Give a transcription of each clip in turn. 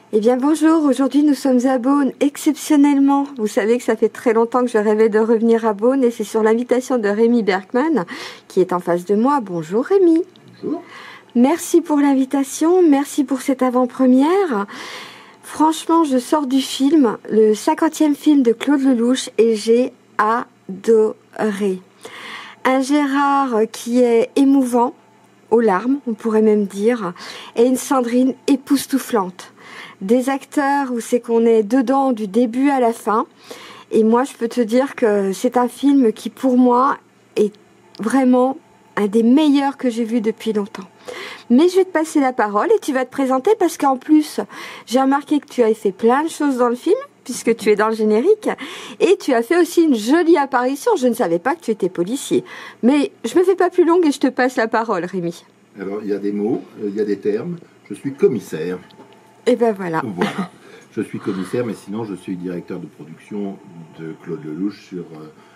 Eh bien bonjour, aujourd'hui nous sommes à Beaune, exceptionnellement. Vous savez que ça fait très longtemps que je rêvais de revenir à Beaune et c'est sur l'invitation de Rémi Berkman qui est en face de moi. Bonjour Rémi. Bonjour. Merci pour l'invitation, merci pour cette avant-première. Franchement, je sors du film, le 50e film de Claude Lelouch et j'ai adoré. Un Gérard qui est émouvant, aux larmes, on pourrait même dire, et une Sandrine époustouflante. Des acteurs où c'est qu'on est dedans du début à la fin. Et moi, je peux te dire que c'est un film qui, pour moi, est vraiment un des meilleurs que j'ai vus depuis longtemps. Mais je vais te passer la parole et tu vas te présenter parce qu'en plus, j'ai remarqué que tu as fait plein de choses dans le film, puisque tu es dans le générique, et tu as fait aussi une jolie apparition. Je ne savais pas que tu étais policier. Mais je me fais pas plus longue et je te passe la parole, Rémi. Alors, il y a des mots, il y a des termes. Je suis commissaire. Et ben voilà. Voilà. Je suis commissaire, mais sinon, je suis directeur de production de Claude Lelouch sur...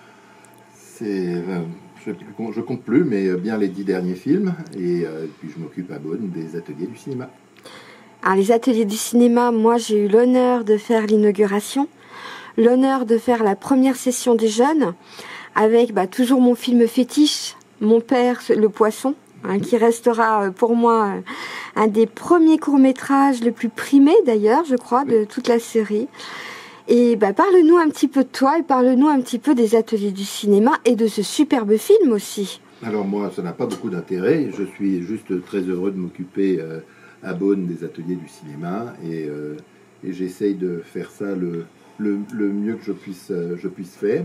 je compte plus, mais bien les 10 derniers films. Et puis, je m'occupe à Beaune des ateliers du cinéma. Alors, les ateliers du cinéma, moi, j'ai eu l'honneur de faire l'inauguration, l'honneur de faire la première session des jeunes, avec toujours mon film fétiche, Mon père, le poisson, qui restera pour moi un des premiers courts-métrages le plus primé, d'ailleurs, je crois, de toute la série. Et parle-nous un petit peu de toi et parle-nous un petit peu des ateliers du cinéma et de ce superbe film aussi. Alors moi, ça n'a pas beaucoup d'intérêt. Je suis juste très heureux de m'occuper à Beaune des ateliers du cinéma et j'essaye de faire ça le mieux que je puisse faire.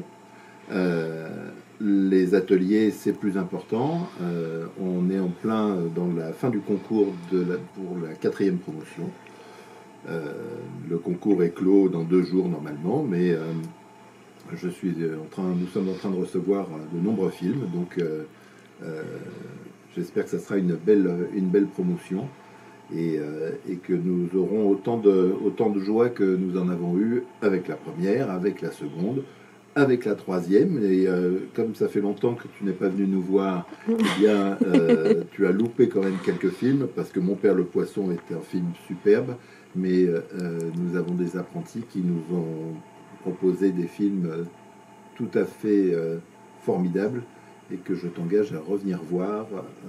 Les ateliers, c'est plus important. On est en plein dans la fin du concours pour la 4e promotion. Le concours est clos dans 2 jours normalement, mais nous sommes en train de recevoir de nombreux films, donc j'espère que ça sera une belle promotion et que nous aurons autant de joie que nous en avons eu avec la première, avec la seconde, avec la 3e, et comme ça fait longtemps que tu n'es pas venu nous voir, eh bien, tu as loupé quand même quelques films, parce que Mon père le poisson était un film superbe, mais nous avons des apprentis qui nous ont proposé des films tout à fait formidables, et que je t'engage à revenir voir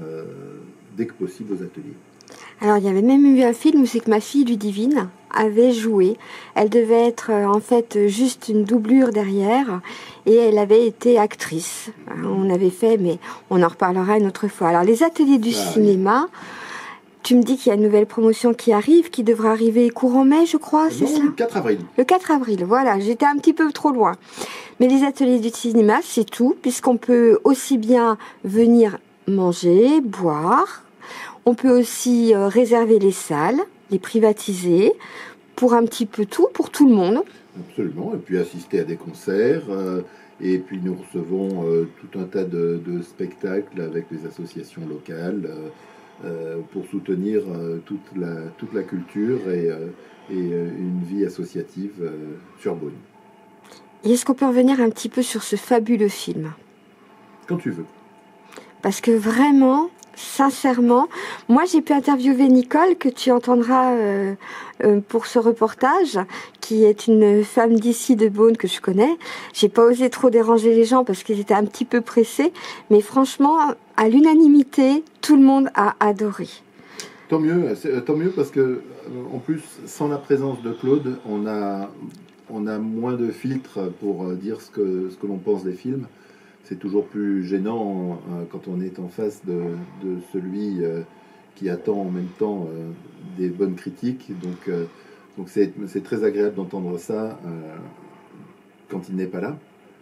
dès que possible aux ateliers. Alors, il y avait même eu un film où c'est que ma fille Ludivine avait joué. Elle devait être en fait juste une doublure derrière et elle avait été actrice. On avait fait, mais on en reparlera une autre fois. Alors, les ateliers du cinéma, tu me dis qu'il y a une nouvelle promotion qui arrive, qui devra arriver courant mai, je crois, c'est ça ? Le 4 avril. Le 4 avril, voilà, j'étais un petit peu trop loin. Mais les ateliers du cinéma, c'est tout, puisqu'on peut aussi bien venir manger, boire. On peut aussi réserver les salles, les privatiser, pour un petit peu tout, pour tout le monde. Absolument, et puis assister à des concerts, et puis nous recevons tout un tas de spectacles avec les associations locales pour soutenir toute la culture et une vie associative sur Beaune. Et est-ce qu'on peut revenir un petit peu sur ce fabuleux film ? Quand tu veux. Parce que vraiment... Sincèrement, moi j'ai pu interviewer Nicole que tu entendras pour ce reportage, qui est une femme d'ici de Beaune que je connais. J'ai pas osé trop déranger les gens parce qu'ils étaient un petit peu pressés, mais franchement, à l'unanimité, tout le monde a adoré. Tant mieux parce que en plus, sans la présence de Claude, on a moins de filtres pour dire ce que l'on pense des films. C'est toujours plus gênant quand on est en face de celui qui attend en même temps des bonnes critiques. Donc c'est très agréable d'entendre ça quand il n'est pas là.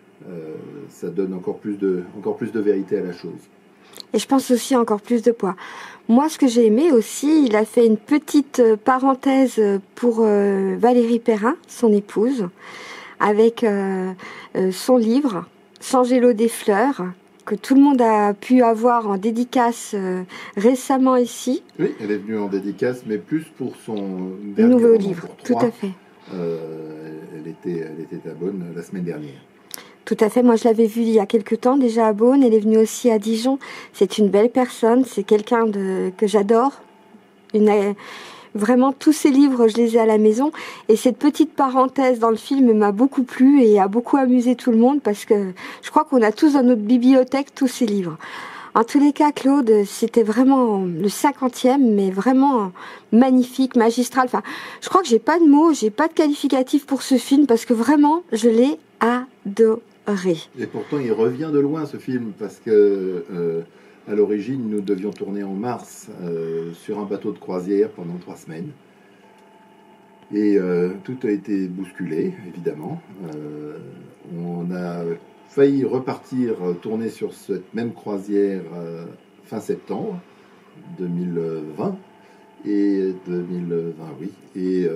Ça donne encore plus de vérité à la chose. Et je pense aussi encore plus de poids. Moi, ce que j'ai aimé aussi, il a fait une petite parenthèse pour Valérie Perrin, son épouse, avec son livre Changer l'eau des fleurs, que tout le monde a pu avoir en dédicace récemment ici. Oui, elle est venue en dédicace, mais plus pour son dernier nouveau livre, tout à fait. Elle était à Beaune la semaine dernière. Tout à fait, moi je l'avais vue il y a quelque temps déjà à Beaune, elle est venue aussi à Dijon. C'est une belle personne, c'est quelqu'un que j'adore, Vraiment, tous ces livres, je les ai à la maison. Et cette petite parenthèse dans le film m'a beaucoup plu et a beaucoup amusé tout le monde parce que je crois qu'on a tous dans notre bibliothèque tous ces livres. En tous les cas, Claude, c'était vraiment le 50e, mais vraiment magnifique, magistral. Enfin, je crois que j'ai pas de mots, j'ai pas de qualificatif pour ce film parce que vraiment, je l'ai adoré. Et pourtant, il revient de loin ce film parce que à l'origine, nous devions tourner en mars sur un bateau de croisière pendant 3 semaines. Et tout a été bousculé, évidemment. On a failli repartir tourner sur cette même croisière fin septembre 2020. Et 2020, oui. Et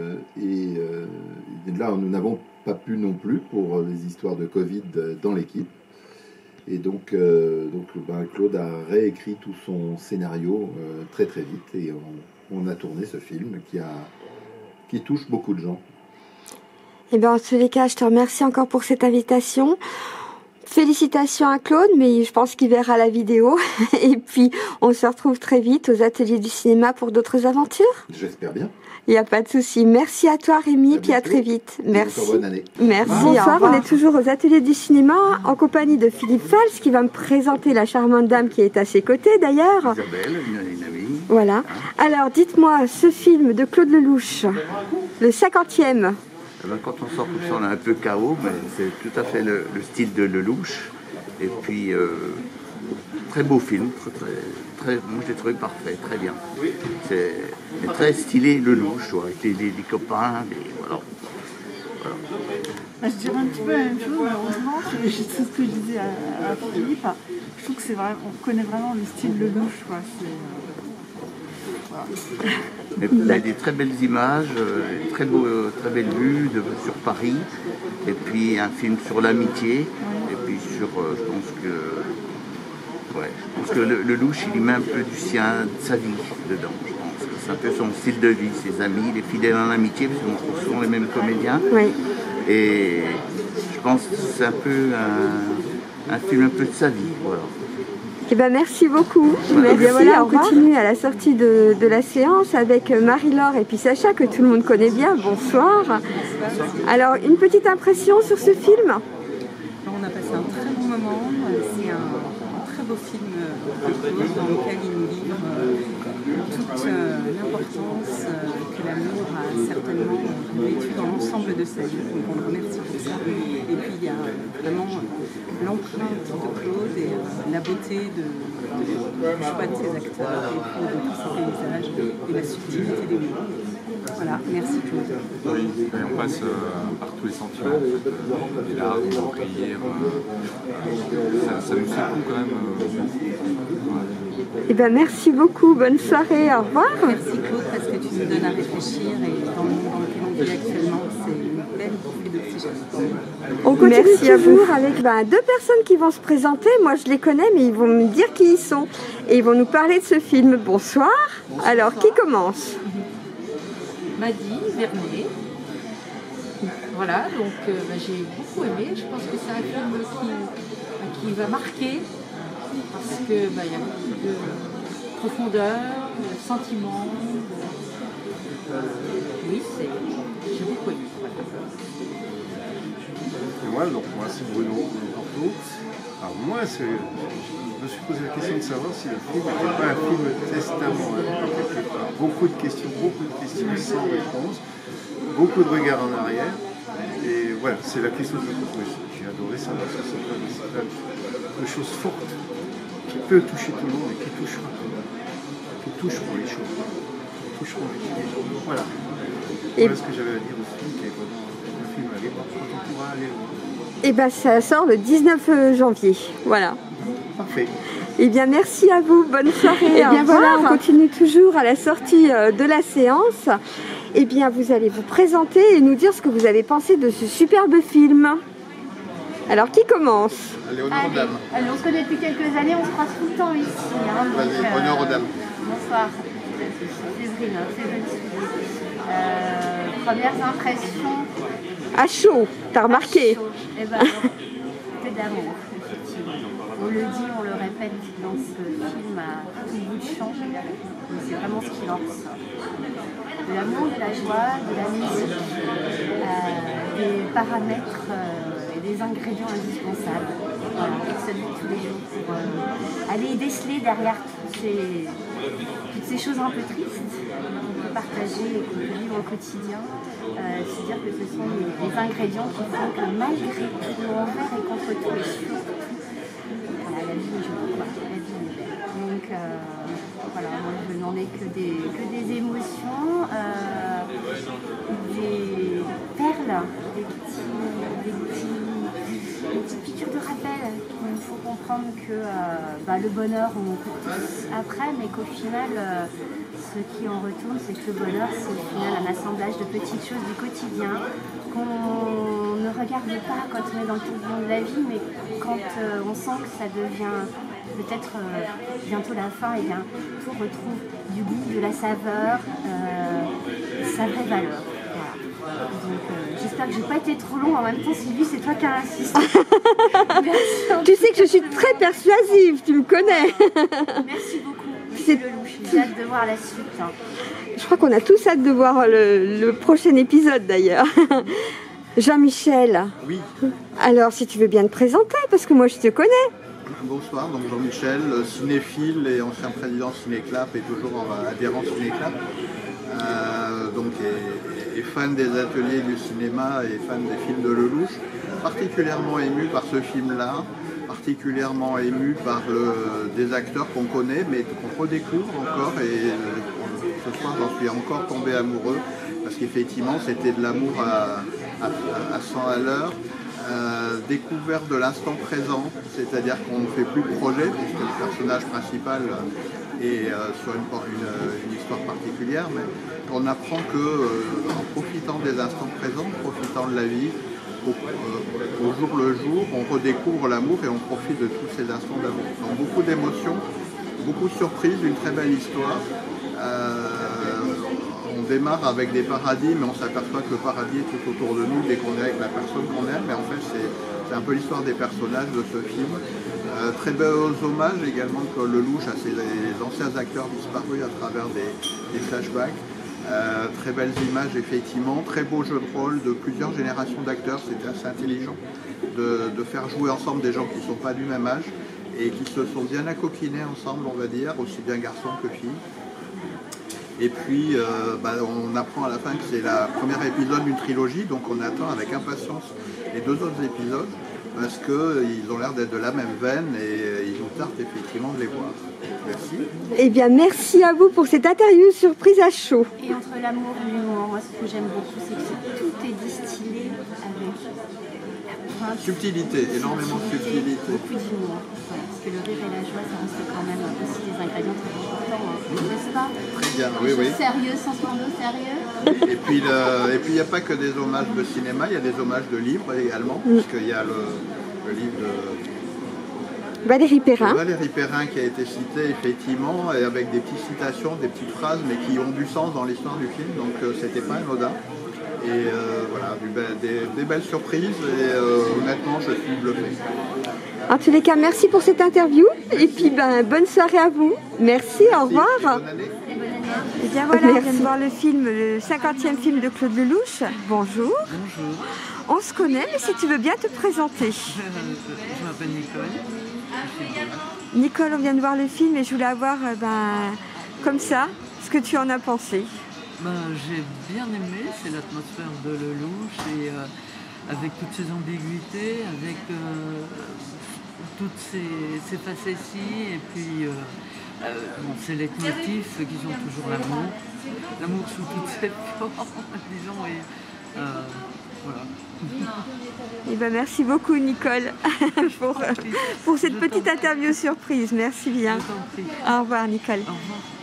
là, nous n'avons pas pu non plus pour les histoires de Covid dans l'équipe. Et donc Claude a réécrit tout son scénario très très vite et on a tourné ce film qui touche beaucoup de gens. Eh bien, en tous les cas, je te remercie encore pour cette invitation. Félicitations à Claude, mais je pense qu'il verra la vidéo. Et puis, on se retrouve très vite aux ateliers du cinéma pour d'autres aventures. J'espère bien. Il n'y a pas de souci. Merci à toi, Rémi, puis à très vite. Merci. Bonne année. Merci. Bonsoir, on est toujours aux ateliers du cinéma en compagnie de Philippe Fals qui va me présenter la charmante dame qui est à ses côtés d'ailleurs. Isabelle, une amie. Voilà. Alors, dites-moi, ce film de Claude Lelouch, le 50e. Quand on sort comme ça, on a un peu chaos, mais c'est tout à fait le style de Lelouch. Et puis, très beau film, moi je l'ai trouvé parfait, très bien. C'est très stylé Lelouch, avec les copains, voilà. Je dirais un petit peu la même chose, malheureusement, c'est ce que je disais à Philippe. Je trouve que c'est vrai, on connaît vraiment le style Lelouch, quoi. Mais vous avez des très belles images, très belles vues sur Paris, et puis un film sur l'amitié, et puis sur, je pense que Lelouch, il y met un peu du sien, de sa vie dedans, je pense. C'est un peu son style de vie, ses amis, il est fidèle en amitié, parce qu'on trouve souvent les mêmes comédiens. Oui. Et je pense que c'est un peu un film un peu de sa vie, voilà. Eh ben, merci beaucoup. Voilà. Et bien voilà, on continue à la sortie de la séance avec Marie-Laure et puis Sacha, que tout le monde connaît bien. Bonsoir. Alors, une petite impression sur ce film? On a passé un très bon moment. C'est un très beau film dans lequel il nous livre toute l'importance que l'amour a certainement vécu dans l'ensemble de sa vie. Donc on le remercie pour ça. Et puis il y a vraiment l'empreinte de Claude et la beauté du choix de ses acteurs et puis de tous ses paysages et la subtilité des mots. Voilà, merci Claude. Et on passe par tous les sentiments, les larmes, les rires, ça nous secoue quand même. Eh ben, merci beaucoup, bonne soirée, au revoir. Merci Claude parce que tu nous donnes à réfléchir et dans le monde dans lequel on vit actuellement, c'est une belle bouffée d'oxygène. On continue toujours avec deux personnes qui vont se présenter. Moi je les connais mais ils vont me dire qui ils sont. Et ils vont nous parler de ce film. Bonsoir. Alors qui commence? Madi Vernet. Voilà, donc j'ai beaucoup aimé. Je pense que c'est un film qui va marquer parce que y a beaucoup de profondeur, de sentiments. Oui, j'ai beaucoup aimé. Voilà. Et moi c'est Bruno Porto. Alors moi je me suis posé la question de savoir si le film n'était pas un film testament, quelque part. Beaucoup de questions sans réponse, beaucoup de regards en arrière. Et voilà, c'est la question que je me pose. J'ai adoré ça parce que c'est plein de choses fortes qui peuvent toucher tout le monde et qui toucheront tout le monde. Qui toucheront les choses. Qui toucheront les choses. Voilà. Voilà ce que j'avais à dire au film, qui est vraiment un film à aller voir quand on pourra aller voir. Eh bien, ça sort le 19 janvier. Voilà. Parfait. Eh bien, merci à vous. Bonne soirée. Eh bien, voilà, on continue toujours à la sortie de la séance. Eh bien, vous allez vous présenter et nous dire ce que vous avez pensé de ce superbe film. Alors, qui commence? Allez, honneur aux dames. Allez, on se connaît depuis quelques années, on se croise tout le temps ici. Hein, vas-y, honneur aux dames. Bonsoir. Séverine, premières impressions. À chaud, t'as remarqué? Eh ben, c'est d'amour, effectivement. On le dit, on le répète dans ce film à tout bout de champ, mais c'est vraiment ce qu'il en ressort. De l'amour, de la joie, de la musique, des paramètres et des ingrédients indispensables. Voilà, pour sa vie de tous les jours, pour aller déceler derrière toutes ces choses un peu tristes qu'on peut partager et qu'on peut vivre au quotidien. C'est-à-dire que ce sont les ingrédients qui font que malgré tout, envers et contre tout, et surtout, voilà, la vie est jolie, quoi. La vie est belle. Donc voilà, moi je n'en ai que des émotions, des perles, des petites piqûres de rappel. Il faut comprendre que le bonheur, on en court tous après, mais qu'au final, ce qui en retourne, c'est que le bonheur, c'est au final un assemblage de petites choses du quotidien qu'on ne regarde pas quand on est dans le tourbillon de la vie, mais quand on sent que ça devient peut-être bientôt la fin, et bien tout retrouve du goût, de la saveur, sa vraie valeur. Voilà. Donc j'espère que je n'ai pas été trop long. En même temps, Sylvie, c'est toi qui as insisté. Merci. Tu sais que je suis très persuasive, tu me connais. Merci beaucoup, Monsieur Lelouch. J'ai hâte de voir la suite. Hein. Je crois qu'on a tous hâte de voir le prochain épisode d'ailleurs. Jean-Michel. Oui. Alors, si tu veux bien te présenter, parce que moi je te connais. Bonsoir, donc Jean-Michel, cinéphile et ancien président Cinéclap et toujours adhérent Cinéclap. Donc est fan des ateliers du cinéma et fan des films de Lelouch, particulièrement ému par ce film-là, particulièrement ému par des acteurs qu'on connaît mais qu'on redécouvre encore, et ce soir j'en suis encore tombé amoureux parce qu'effectivement c'était de l'amour à 100 à l'heure. Découverte de l'instant présent, c'est-à-dire qu'on ne fait plus de projet puisque le personnage principal est sur une histoire particulière, mais on apprend que en profitant des instants présents, en profitant de la vie, au jour le jour, on redécouvre l'amour et on profite de tous ces instants d'amour. Donc beaucoup d'émotions, beaucoup de surprises, une très belle histoire. On démarre avec des paradis, mais on s'aperçoit que le paradis est tout autour de nous dès qu'on est avec la personne qu'on aime. Mais en fait, c'est un peu l'histoire des personnages de ce film. Très beaux hommages également que Lelouch a ses anciens acteurs disparus à travers des flashbacks. Très belles images, effectivement. Très beau jeu de rôle de plusieurs générations d'acteurs. C'était assez intelligent de faire jouer ensemble des gens qui ne sont pas du même âge et qui se sont bien accoquinés ensemble, on va dire, aussi bien garçons que filles. Et puis on apprend à la fin que c'est le premier épisode d'une trilogie, donc on attend avec impatience les 2 autres épisodes parce qu'ils ont l'air d'être de la même veine et il nous tarde effectivement de les voir. Merci. Eh bien, merci à vous pour cette interview surprise à chaud. Et entre l'amour et l'humour, moi ce que j'aime beaucoup, c'est que tout est distillé avec la pointe. Subtilité, énormément de subtilité. Beaucoup d'humour. Voilà, parce que le rire et la joie, ça reste quand même aussi des ingrédients très importants, n'est-ce pas? Très bien, oui, oui. Sérieux, sans tourneau, sérieux. Et puis il n'y a pas que des hommages de cinéma, il y a des hommages de livres également, puisqu'il y a le livre de Valérie Perrin. Valérie Perrin qui a été cité effectivement, et avec des petites citations, des petites phrases, mais qui ont du sens dans l'histoire du film, donc c'était pas anodin. Et voilà, des belles surprises, et honnêtement je suis bluffé. En tous les cas, merci pour cette interview, et puis bonne soirée à vous. Merci, au revoir. Bonne année. Et bien voilà, on vient de voir le film, le 50e film de Claude Lelouch. Bonjour. Bonjour. On se connaît, mais si tu veux bien te présenter. Je m'appelle Nicole. Nicole, on vient de voir le film et je voulais avoir, comme ça, ce que tu en as pensé. J'ai bien aimé, c'est l'atmosphère de Lelouch et avec toutes ses ambiguïtés, avec toutes ces facéties et puis ces leitmotifs qui sont toujours l'amour. L'amour sous toutes ses formes, disons, et voilà. Et merci beaucoup Nicole pour cette petite interview surprise. Merci bien. Au revoir Nicole. Au revoir.